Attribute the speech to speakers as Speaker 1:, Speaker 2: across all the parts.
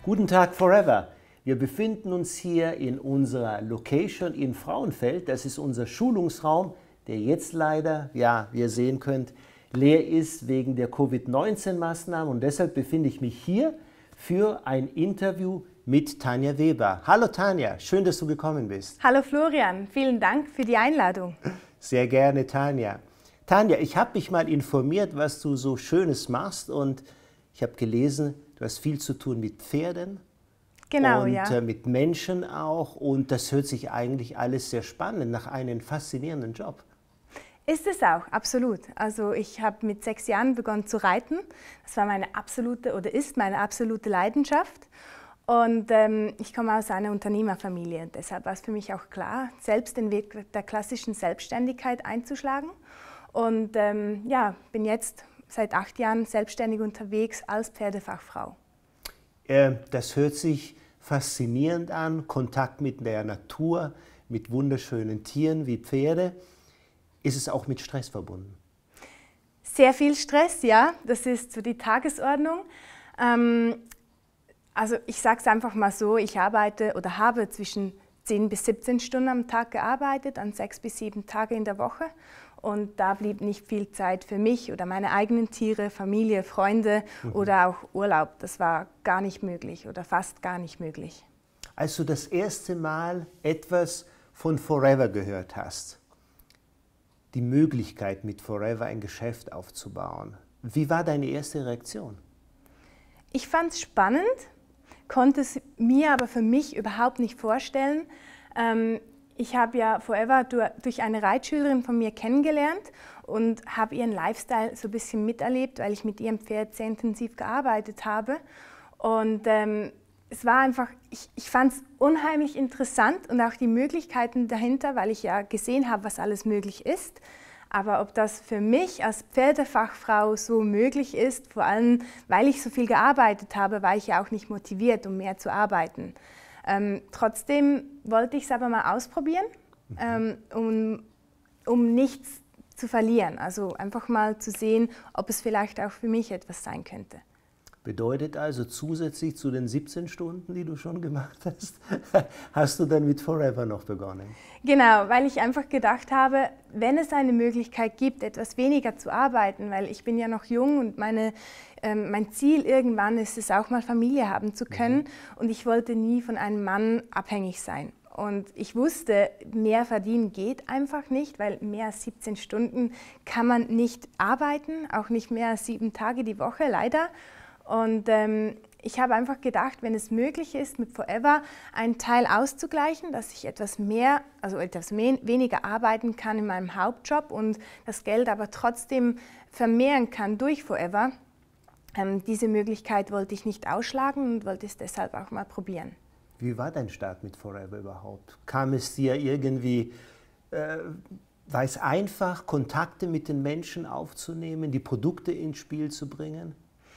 Speaker 1: Guten Tag Forever. Wir befinden uns hier in unserer Location in Frauenfeld. Das ist unser Schulungsraum, der jetzt leider, ja, wie ihr sehen könnt, leer ist wegen der Covid-19-Maßnahmen. Und deshalb befinde ich mich hier für ein Interview mit Tanja Weber. Hallo Tanja, schön, dass du gekommen bist.
Speaker 2: Hallo Florian, vielen Dank für die Einladung.
Speaker 1: Sehr gerne, Tanja. Tanja, ich habe mich mal informiert, was du so Schönes machst, und ich habe gelesen, du hast viel zu tun mit Pferden.
Speaker 2: Genau,
Speaker 1: und
Speaker 2: ja.
Speaker 1: Mit Menschen auch, und das hört sich eigentlich alles sehr spannend nach einem faszinierenden Job.
Speaker 2: Ist es auch, absolut. Also ich habe mit 6 Jahren begonnen zu reiten. Das war meine absolute oder ist meine absolute Leidenschaft. Und ich komme aus einer Unternehmerfamilie. Deshalb war es für mich auch klar, selbst den Weg der klassischen Selbstständigkeit einzuschlagen. Und ja, bin jetzt seit 8 Jahren selbstständig unterwegs als Pferdefachfrau.
Speaker 1: Das hört sich faszinierend an, Kontakt mit der Natur, mit wunderschönen Tieren wie Pferde. Ist es auch mit Stress verbunden?
Speaker 2: Sehr viel Stress, ja, das ist so die Tagesordnung. Also ich sage es einfach mal so, ich arbeite oder habe zwischen 10 bis 17 Stunden am Tag gearbeitet, an 6 bis 7 Tage in der Woche. Und da blieb nicht viel Zeit für mich oder meine eigenen Tiere, Familie, Freunde oder auch Urlaub. Das war gar nicht möglich oder fast gar nicht möglich.
Speaker 1: Als du das erste Mal etwas von Forever gehört hast, die Möglichkeit mit Forever ein Geschäft aufzubauen, wie war deine erste Reaktion?
Speaker 2: Ich fand es spannend, konnte es mir aber für mich überhaupt nicht vorstellen. Ich habe ja Forever durch eine Reitschülerin von mir kennengelernt und habe ihren Lifestyle so ein bisschen miterlebt, weil ich mit ihrem Pferd sehr intensiv gearbeitet habe. Und es war einfach, ich fand es unheimlich interessant und auch die Möglichkeiten dahinter, weil ich ja gesehen habe, was alles möglich ist. Aber ob das für mich als Pferdefachfrau so möglich ist, vor allem weil ich so viel gearbeitet habe, war ich ja auch nicht motiviert, um mehr zu arbeiten. Trotzdem wollte ich es aber mal ausprobieren, um nichts zu verlieren. Also einfach mal zu sehen, ob es vielleicht auch für mich etwas sein könnte.
Speaker 1: Bedeutet also, zusätzlich zu den 17 Stunden, die du schon gemacht hast, hast du dann mit Forever noch begonnen?
Speaker 2: Genau, weil ich einfach gedacht habe, wenn es eine Möglichkeit gibt, etwas weniger zu arbeiten, weil ich bin ja noch jung und mein Ziel irgendwann ist es auch mal Familie haben zu können, und ich wollte nie von einem Mann abhängig sein. Und ich wusste, mehr verdienen geht einfach nicht, weil mehr als 17 Stunden kann man nicht arbeiten, auch nicht mehr als 7 Tage die Woche, leider. Und ich habe einfach gedacht, wenn es möglich ist, mit Forever einen Teil auszugleichen, dass ich etwas weniger arbeiten kann in meinem Hauptjob und das Geld aber trotzdem vermehren kann durch Forever. Diese Möglichkeit wollte ich nicht ausschlagen und wollte es deshalb auch mal probieren.
Speaker 1: Wie war dein Start mit Forever überhaupt? Kam es dir irgendwie, war es einfach, Kontakte mit den Menschen aufzunehmen, die Produkte ins Spiel zu bringen?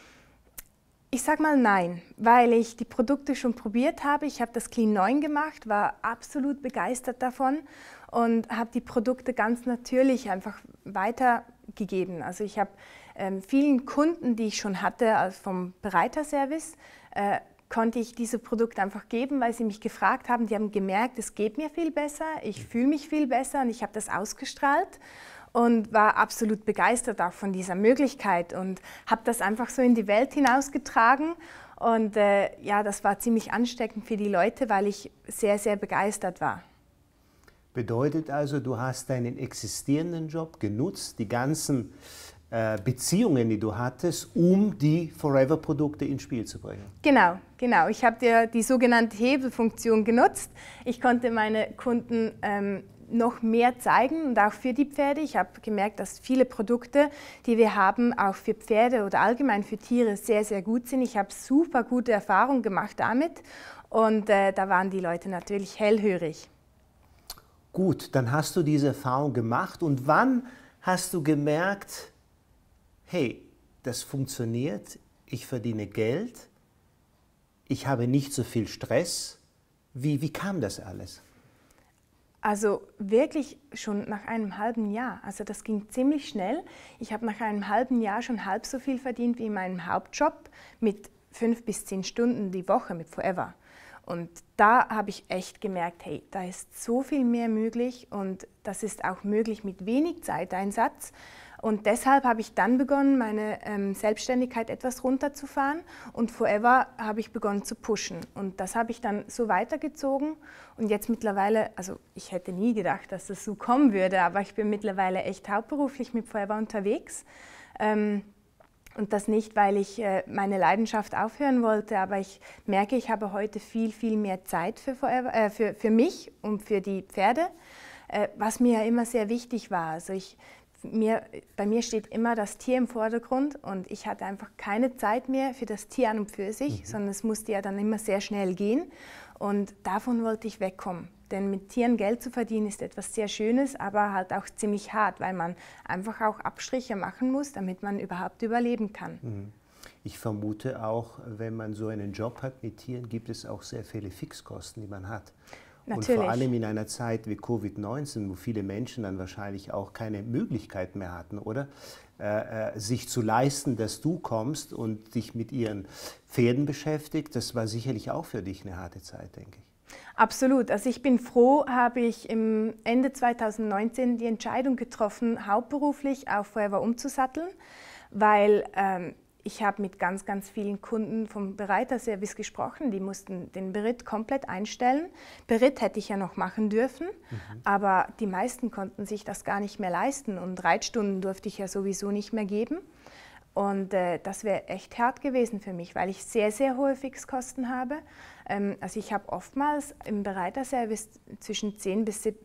Speaker 2: Ich sage mal nein, weil ich die Produkte schon probiert habe. Ich habe das Clean 9 gemacht, war absolut begeistert davon und habe die Produkte ganz natürlich einfach weitergegeben. Also ich habe vielen Kunden, die ich schon hatte, also vom Bereiterservice, konnte ich diese Produkte einfach geben, weil sie mich gefragt haben. Die haben gemerkt, es geht mir viel besser, ich fühle mich viel besser, und ich habe das ausgestrahlt. Und war absolut begeistert auch von dieser Möglichkeit und habe das einfach so in die Welt hinausgetragen. Und ja, das war ziemlich ansteckend für die Leute, weil ich sehr, sehr begeistert war.
Speaker 1: Bedeutet also, du hast deinen existierenden Job genutzt, die ganzen Beziehungen, die du hattest, um die Forever-Produkte ins Spiel zu bringen?
Speaker 2: Genau, genau. Ich habe die sogenannte Hebelfunktion genutzt. Ich konnte meine Kunden noch mehr zeigen und auch für die Pferde. Ich habe gemerkt, dass viele Produkte, die wir haben, auch für Pferde oder allgemein für Tiere sehr, sehr gut sind. Ich habe super gute Erfahrungen gemacht damit und da waren die Leute natürlich hellhörig.
Speaker 1: Gut, dann hast du diese Erfahrung gemacht, und wann hast du gemerkt, hey, das funktioniert, ich verdiene Geld, ich habe nicht so viel Stress. Wie kam das alles?
Speaker 2: Also wirklich schon nach einem halben Jahr. Also das ging ziemlich schnell. Ich habe nach einem halben Jahr schon halb so viel verdient wie in meinem Hauptjob mit 5 bis 10 Stunden die Woche mit Forever. Und da habe ich echt gemerkt, hey, da ist so viel mehr möglich und das ist auch möglich mit wenig Zeiteinsatz. Und deshalb habe ich dann begonnen, meine Selbstständigkeit etwas runterzufahren und Forever habe ich begonnen zu pushen. Und das habe ich dann so weitergezogen und jetzt mittlerweile, also ich hätte nie gedacht, dass das so kommen würde, aber ich bin mittlerweile echt hauptberuflich mit Forever unterwegs. Und das nicht, weil ich meine Leidenschaft aufhören wollte, aber ich merke, ich habe heute viel, viel mehr Zeit für mich und für die Pferde, was mir ja immer sehr wichtig war. Also bei mir steht immer das Tier im Vordergrund und ich hatte einfach keine Zeit mehr für das Tier an und für sich, sondern es musste ja dann immer sehr schnell gehen und davon wollte ich wegkommen. Denn mit Tieren Geld zu verdienen ist etwas sehr Schönes, aber halt auch ziemlich hart, weil man einfach auch Abstriche machen muss, damit man überhaupt überleben kann.
Speaker 1: Ich vermute auch, wenn man so einen Job hat mit Tieren, gibt es auch sehr viele Fixkosten, die man hat.
Speaker 2: Natürlich.
Speaker 1: Und vor allem in einer Zeit wie Covid-19, wo viele Menschen dann wahrscheinlich auch keine Möglichkeit mehr hatten, oder? Sich zu leisten, dass du kommst und dich mit ihren Pferden beschäftigt, das war sicherlich auch für dich eine harte Zeit, denke ich.
Speaker 2: Absolut. Also ich bin froh, habe ich im Ende 2019 die Entscheidung getroffen, hauptberuflich auf Forever umzusatteln, weil ich habe mit ganz, ganz vielen Kunden vom Bereiterservice gesprochen, die mussten den Beritt komplett einstellen. Beritt hätte ich ja noch machen dürfen, aber die meisten konnten sich das gar nicht mehr leisten und Reitstunden durfte ich ja sowieso nicht mehr geben. Und das wäre echt hart gewesen für mich, weil ich sehr, sehr hohe Fixkosten habe. Also ich habe oftmals im Bereiterservice zwischen 10.000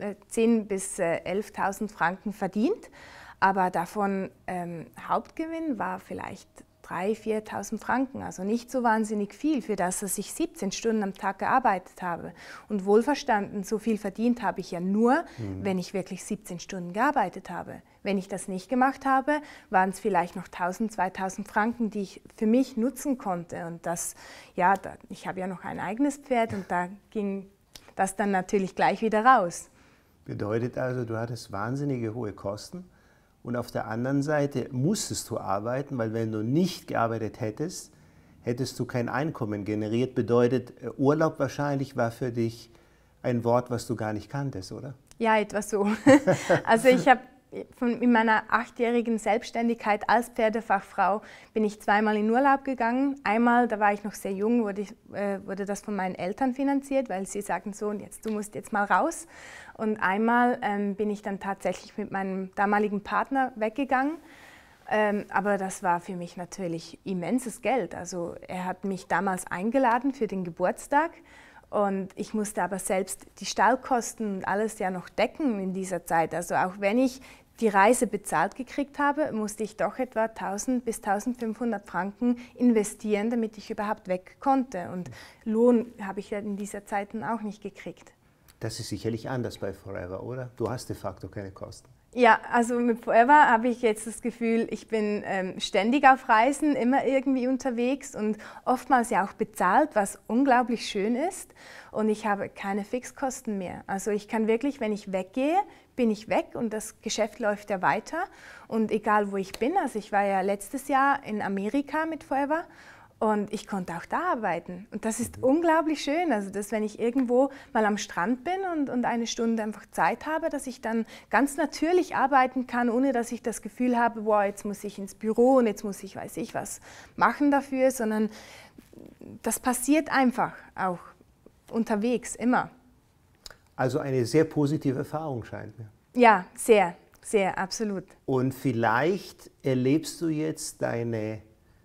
Speaker 2: bis 11.000 Franken verdient, aber davon Hauptgewinn war vielleicht 3.000, 4.000 Franken, also nicht so wahnsinnig viel für das, dass ich 17 Stunden am Tag gearbeitet habe. Und wohlverstanden, so viel verdient habe ich ja nur, wenn ich wirklich 17 Stunden gearbeitet habe. Wenn ich das nicht gemacht habe, waren es vielleicht noch 1.000, 2.000 Franken, die ich für mich nutzen konnte. Und das, ja, ich habe ja noch ein eigenes Pferd und da ging das dann natürlich gleich wieder raus.
Speaker 1: Bedeutet also, du hattest wahnsinnige hohe Kosten. Und auf der anderen Seite musstest du arbeiten, weil wenn du nicht gearbeitet hättest, hättest du kein Einkommen generiert. Bedeutet, Urlaub wahrscheinlich war für dich ein Wort, was du gar nicht kanntest, oder?
Speaker 2: Ja, etwa so. Also ich habe in meiner 8-jährigen Selbstständigkeit als Pferdefachfrau bin ich zweimal in Urlaub gegangen. Einmal, da war ich noch sehr jung, wurde das von meinen Eltern finanziert, weil sie sagten so, und jetzt, du musst jetzt mal raus. Und einmal bin ich dann tatsächlich mit meinem damaligen Partner weggegangen. Aber das war für mich natürlich immenses Geld. Also er hat mich damals eingeladen für den Geburtstag. Und ich musste aber selbst die Stallkosten und alles ja noch decken in dieser Zeit. Also auch wenn ich die Reise bezahlt gekriegt habe, musste ich doch etwa 1.000 bis 1.500 Franken investieren, damit ich überhaupt weg konnte. Und Lohn habe ich ja in dieser Zeit dann auch nicht gekriegt.
Speaker 1: Das ist sicherlich anders bei Forever, oder? Du hast de facto keine Kosten.
Speaker 2: Ja, also mit Forever habe ich jetzt das Gefühl, ich bin ständig auf Reisen, immer irgendwie unterwegs und oftmals ja auch bezahlt, was unglaublich schön ist. Und ich habe keine Fixkosten mehr. Also ich kann wirklich, wenn ich weggehe, bin ich weg und das Geschäft läuft ja weiter. Und egal wo ich bin, also ich war ja letztes Jahr in Amerika mit Forever. Und ich konnte auch da arbeiten. Und das ist unglaublich schön. Also, dass wenn ich irgendwo mal am Strand bin und eine Stunde einfach Zeit habe, dass ich dann ganz natürlich arbeiten kann, ohne dass ich das Gefühl habe, wow, jetzt muss ich ins Büro und jetzt muss ich, weiß ich was, machen dafür, sondern das passiert einfach auch unterwegs, immer.
Speaker 1: Also eine sehr positive Erfahrung scheint mir.
Speaker 2: Ja, sehr, sehr, absolut.
Speaker 1: Und vielleicht erlebst du jetzt deine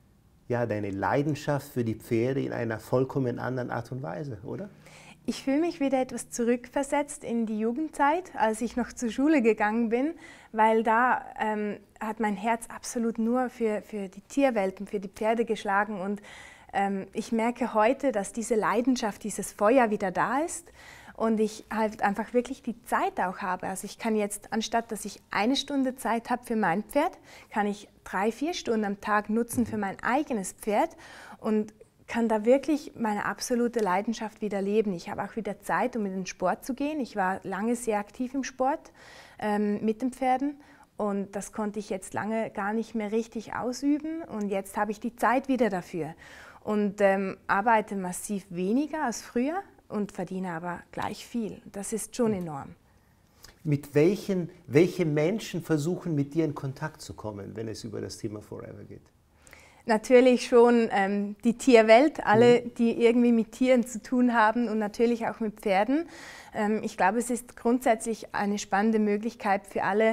Speaker 1: Leidenschaft für die Pferde in einer vollkommen anderen Art und Weise, oder?
Speaker 2: Ich fühle mich wieder etwas zurückversetzt in die Jugendzeit, als ich noch zur Schule gegangen bin, weil da hat mein Herz absolut nur für die Tierwelt und für die Pferde geschlagen. Und ich merke heute, dass diese Leidenschaft, dieses Feuer wieder da ist. Und ich halt einfach wirklich die Zeit auch habe. Also ich kann jetzt, anstatt dass ich 1 Stunde Zeit habe für mein Pferd, kann ich 3, 4 Stunden am Tag nutzen für mein eigenes Pferd und kann da wirklich meine absolute Leidenschaft wieder leben. Ich habe auch wieder Zeit, um in den Sport zu gehen. Ich war lange sehr aktiv im Sport mit den Pferden. Und das konnte ich jetzt lange gar nicht mehr richtig ausüben und jetzt habe ich die Zeit wieder dafür. und arbeite massiv weniger als früher und verdiene aber gleich viel. Das ist schon enorm.
Speaker 1: Mit welche Menschen versuchen mit dir in Kontakt zu kommen, wenn es über das Thema Forever geht?
Speaker 2: Natürlich schon die Tierwelt, alle, die irgendwie mit Tieren zu tun haben und natürlich auch mit Pferden. Ich glaube, es ist grundsätzlich eine spannende Möglichkeit für alle,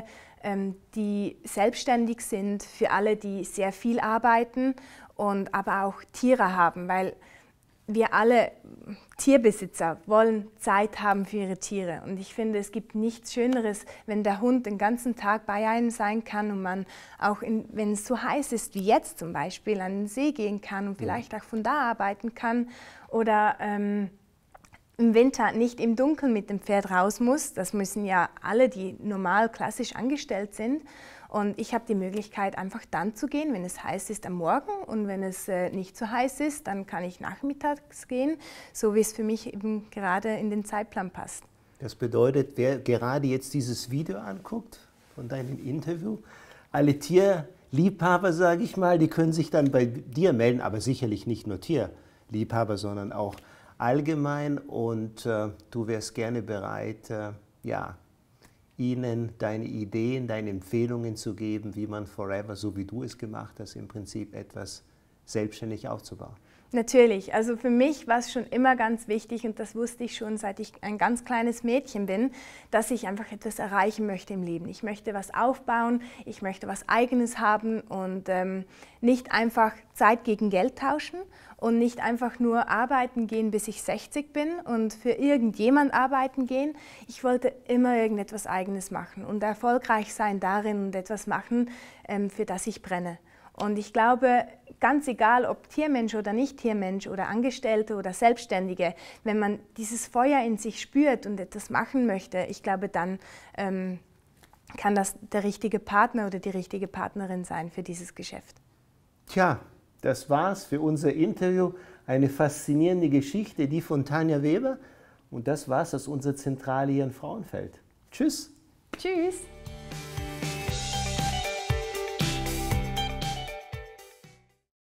Speaker 2: die selbstständig sind, für alle, die sehr viel arbeiten und aber auch Tiere haben, weil wir alle Tierbesitzer wollen Zeit haben für ihre Tiere. Und ich finde, es gibt nichts Schöneres, wenn der Hund den ganzen Tag bei einem sein kann und man auch, wenn es so heiß ist wie jetzt zum Beispiel, an den See gehen kann und vielleicht auch von da arbeiten kann oder im Winter nicht im Dunkeln mit dem Pferd raus muss. Das müssen ja alle, die normal klassisch angestellt sind. Und ich habe die Möglichkeit, einfach dann zu gehen, wenn es heiß ist am Morgen, und wenn es nicht so heiß ist, dann kann ich nachmittags gehen, so wie es für mich eben gerade in den Zeitplan passt.
Speaker 1: Das bedeutet, wer gerade jetzt dieses Video anguckt von deinem Interview, alle Tierliebhaber, sage ich mal, die können sich dann bei dir melden, aber sicherlich nicht nur Tierliebhaber, sondern auch allgemein, und du wärst gerne bereit, ja, ihnen deine Ideen, deine Empfehlungen zu geben, wie man Forever, so wie du es gemacht hast, im Prinzip etwas selbstständig aufzubauen.
Speaker 2: Natürlich, also für mich war es schon immer ganz wichtig, und das wusste ich schon, seit ich ein ganz kleines Mädchen bin, dass ich einfach etwas erreichen möchte im Leben. Ich möchte was aufbauen, ich möchte was Eigenes haben und nicht einfach Zeit gegen Geld tauschen und nicht einfach nur arbeiten gehen, bis ich 60 bin und für irgendjemand arbeiten gehen. Ich wollte immer irgendetwas Eigenes machen und erfolgreich sein darin und etwas machen, für das ich brenne. Und ich glaube, ganz egal, ob Tiermensch oder nicht Tiermensch oder Angestellte oder Selbstständige, wenn man dieses Feuer in sich spürt und etwas machen möchte, ich glaube, dann kann das der richtige Partner oder die richtige Partnerin sein für dieses Geschäft.
Speaker 1: Tja, das war's für unser Interview. Eine faszinierende Geschichte, die von Tanja Weber. Und das war's aus unserer Zentrale hier in Frauenfeld. Tschüss.
Speaker 2: Tschüss.